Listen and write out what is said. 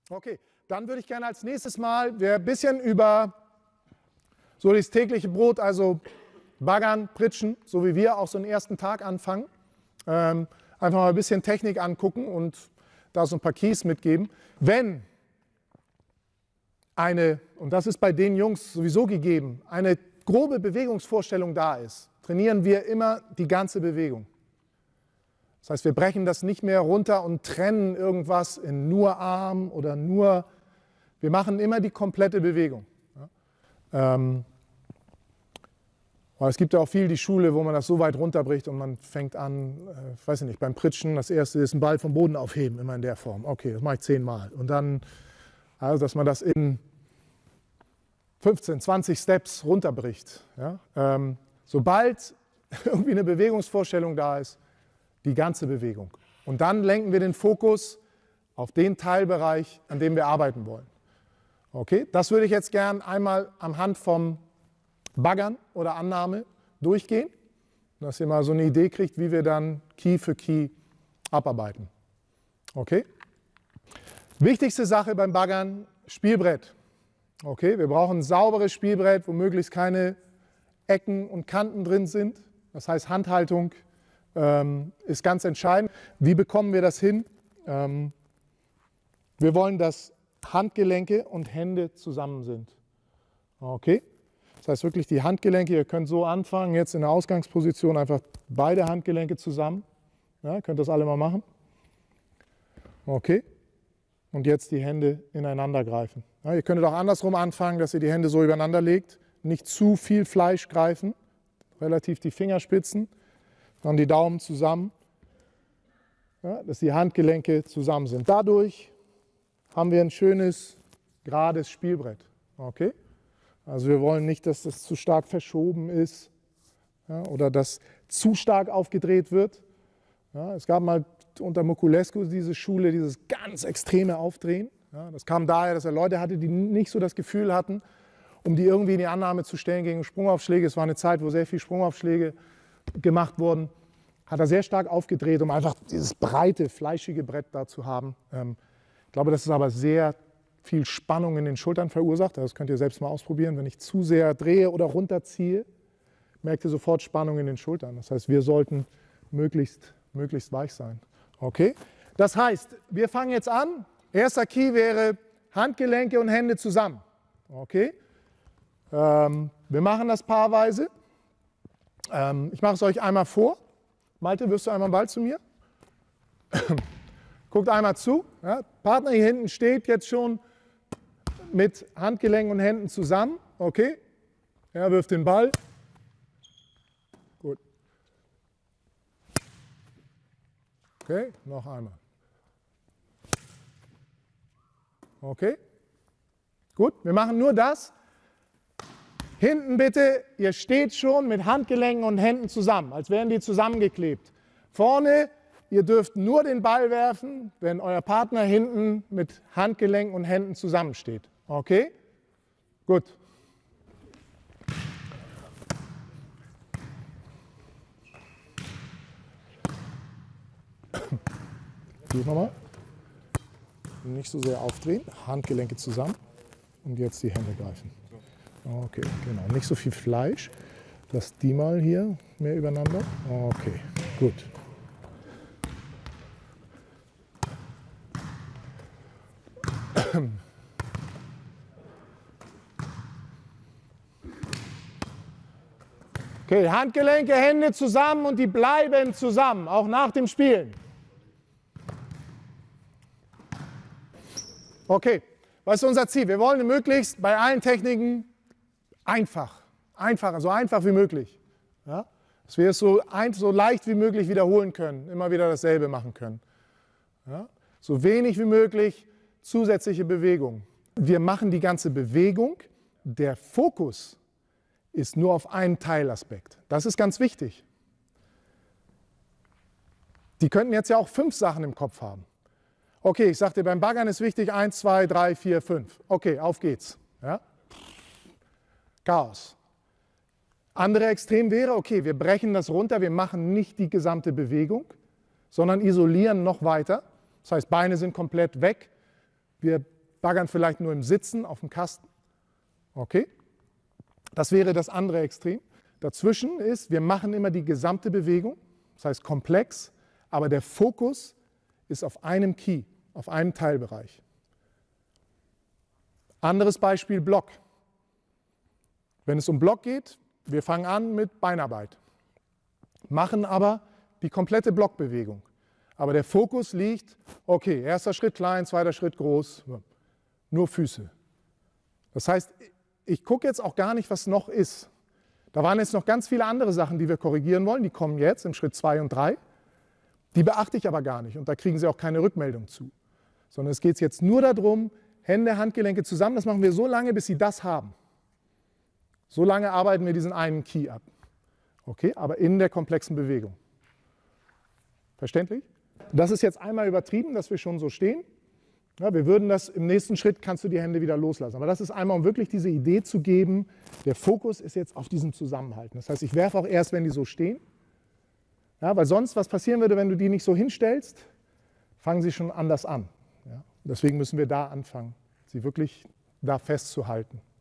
Okay, dann würde ich gerne als nächstes mal ein bisschen über so das tägliche Brot, also Baggern, Pritschen, so wie wir auch so einen ersten Tag anfangen. Einfach mal ein bisschen Technik angucken und da so ein paar Keys mitgeben. Wenn und das ist bei den Jungs sowieso gegeben, eine grobe Bewegungsvorstellung da ist, trainieren wir immer die ganze Bewegung. Das heißt, wir brechen das nicht mehr runter und trennen irgendwas in nur Arm oder nur, wir machen immer die komplette Bewegung. Aber es gibt ja auch viel die Schule, wo man das so weit runterbricht und man fängt an, ich weiß nicht, beim Pritschen, das erste ist ein Ball vom Boden aufheben, immer in der Form. Okay, das mache ich 10-mal. Und dann, also dass man das in 15, 20 Steps runterbricht. Ja? Sobald irgendwie eine Bewegungsvorstellung da ist, die ganze Bewegung. Und dann lenken wir den Fokus auf den Teilbereich, an dem wir arbeiten wollen. Okay, das würde ich jetzt gern einmal anhand vom Baggern oder Annahme durchgehen, dass ihr mal so eine Idee kriegt, wie wir dann Key für Key abarbeiten. Okay? Wichtigste Sache beim Baggern, Spielbrett. Okay, wir brauchen ein sauberes Spielbrett, wo möglichst keine Ecken und Kanten drin sind. Das heißt, Handhaltung ist ganz entscheidend. Wie bekommen wir das hin? Wir wollen, dass Handgelenke und Hände zusammen sind. Okay? Das heißt wirklich die Handgelenke, ihr könnt so anfangen, jetzt in der Ausgangsposition einfach beide Handgelenke zusammen. Ja, könnt das alle mal machen. Okay? Und jetzt die Hände ineinander greifen. Ja, ihr könntet auch andersrum anfangen, dass ihr die Hände so übereinander legt. Nicht zu viel Fleisch greifen, relativ die Fingerspitzen. Dann die Daumen zusammen, ja, dass die Handgelenke zusammen sind. Dadurch haben wir ein schönes, gerades Spielbrett. Okay? Also wir wollen nicht, dass das zu stark verschoben ist, ja, oder dass zu stark aufgedreht wird. Ja, es gab mal unter Moculescu diese Schule, dieses ganz extreme Aufdrehen. Ja, das kam daher, dass er Leute hatte, die nicht so das Gefühl hatten, um die irgendwie in die Annahme zu stellen gegen Sprungaufschläge. Es war eine Zeit, wo sehr viele Sprungaufschläge gemacht wurden, hat er sehr stark aufgedreht, um einfach dieses breite, fleischige Brett da zu haben. Ich glaube, dass es aber sehr viel Spannung in den Schultern verursacht. Das könnt ihr selbst mal ausprobieren. Wenn ich zu sehr drehe oder runterziehe, merkt ihr sofort Spannung in den Schultern. Das heißt, wir sollten möglichst weich sein. Okay? Das heißt, wir fangen jetzt an. Erster Key wäre Handgelenke und Hände zusammen. Okay? Wir machen das paarweise. Ich mache es euch einmal vor. Malte, wirfst du einmal einen Ball zu mir? Guckt einmal zu. Ja, Partner hier hinten steht jetzt schon mit Handgelenken und Händen zusammen. Okay? Er wirft den Ball. Gut. Okay, noch einmal. Okay? Gut, wir machen nur das. Hinten bitte, ihr steht schon mit Handgelenken und Händen zusammen, als wären die zusammengeklebt. Vorne, ihr dürft nur den Ball werfen, wenn euer Partner hinten mit Handgelenken und Händen zusammensteht. Okay? Gut. Hier nochmal. Nicht so sehr aufdrehen, Handgelenke zusammen und jetzt die Hände greifen. Okay, genau. Nicht so viel Fleisch. Lasst die mal hier mehr übereinander. Okay, gut. Okay, Handgelenke, Hände zusammen und die bleiben zusammen, auch nach dem Spielen. Okay, was ist unser Ziel? Wir wollen möglichst bei allen Techniken so einfach wie möglich. Ja? Dass wir es so leicht wie möglich wiederholen können, immer wieder dasselbe machen können. Ja? So wenig wie möglich zusätzliche Bewegung. Wir machen die ganze Bewegung, der Fokus ist nur auf einen Teilaspekt. Das ist ganz wichtig. Die könnten jetzt ja auch 5 Sachen im Kopf haben. Okay, ich sagte, beim Baggern ist wichtig 1, 2, 3, 4, 5. Okay, auf geht's. Ja? Chaos. Andere Extrem wäre, okay, wir brechen das runter, wir machen nicht die gesamte Bewegung, sondern isolieren noch weiter. Das heißt, Beine sind komplett weg. Wir baggern vielleicht nur im Sitzen auf dem Kasten. Okay? Das wäre das andere Extrem. Dazwischen ist, wir machen immer die gesamte Bewegung, das heißt komplex, aber der Fokus ist auf einem Key, auf einem Teilbereich. Anderes Beispiel, Block. Wenn es um Block geht, wir fangen an mit Beinarbeit, machen aber die komplette Blockbewegung. Aber der Fokus liegt, okay, erster Schritt klein, zweiter Schritt groß, nur Füße. Das heißt, ich gucke jetzt auch gar nicht, was noch ist. Da waren jetzt noch ganz viele andere Sachen, die wir korrigieren wollen, die kommen jetzt im Schritt 2 und 3. Die beachte ich aber gar nicht und da kriegen Sie auch keine Rückmeldung zu. Sondern es geht jetzt nur darum, Hände, Handgelenke zusammen, das machen wir so lange, bis Sie das haben. So lange arbeiten wir diesen einen Key ab. Okay, aber in der komplexen Bewegung. Verständlich? Das ist jetzt einmal übertrieben, dass wir schon so stehen. Ja, wir würden das im nächsten Schritt, kannst du die Hände wieder loslassen. Aber das ist einmal, um wirklich diese Idee zu geben, der Fokus ist jetzt auf diesem Zusammenhalten. Das heißt, ich werfe auch erst, wenn die so stehen. Ja, weil sonst, was passieren würde, wenn du die nicht so hinstellst, fangen sie schon anders an. Ja, deswegen müssen wir da anfangen, sie wirklich da festzuhalten.